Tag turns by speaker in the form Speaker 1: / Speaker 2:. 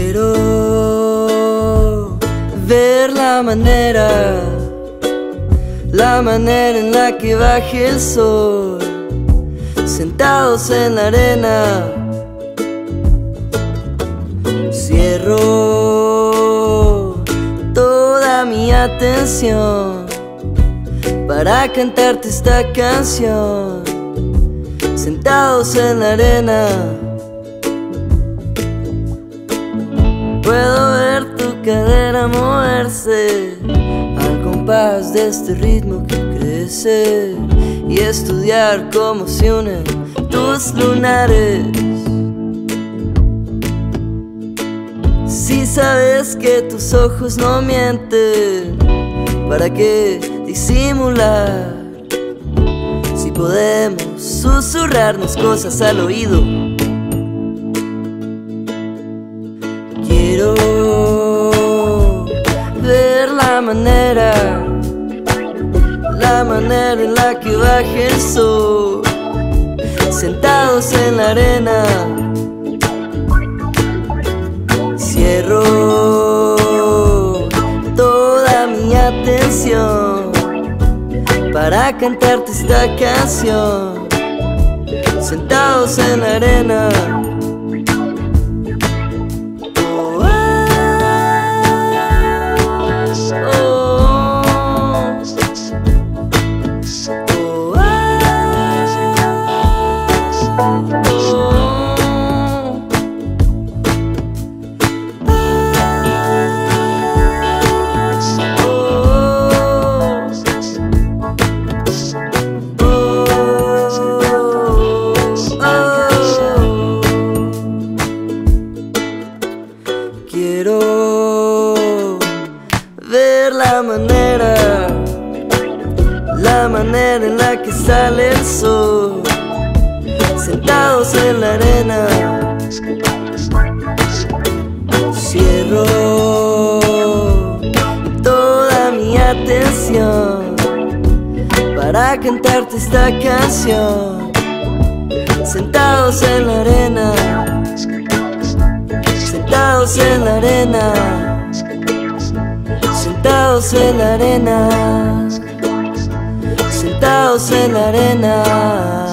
Speaker 1: Quiero ver la manera en la que baje el sol, sentados en la arena. Cierro toda mi atención para cantarte esta canción, sentados en la arena. Puedo ver tu cadera moverse al compás de este ritmo que crece, y estudiar cómo se unen tus lunares. Si sabes que tus ojos no mienten, ¿para qué disimular? Si podemos susurrarnos cosas al oído. Quiero ver la manera en la que baje el sol, sentados en la arena. Cierro toda mi atención para cantarte esta canción, sentados en la arena. Quiero ver la manera en la que sale el sol, sentados en la arena. Cierro toda mi atención para cantarte esta canción, sentados en la arena. Sentados en la arena, sentados en la arena, sentados en la arena.